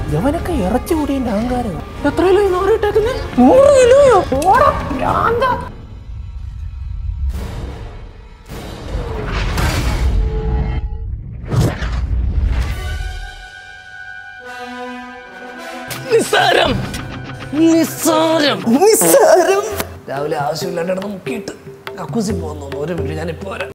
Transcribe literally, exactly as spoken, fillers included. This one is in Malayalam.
യവനൊക്കെ ഇറച്ചി കൂടിയതിന്റെ അഹങ്കാരം. എത്ര കിലോ നാറ് ഇട്ടേക്കുന്നേ? നൂറ് കിലോയോ? നിസ്സാരം നിസ്സാരം നിസ്സാരം രാവിലെ ആവശ്യമില്ലാണ്ട് മുക്കിയിട്ട് കക്കൂസി പോകുന്നു. ഒരു വീട് ഞാനിപ്പോ വരാം.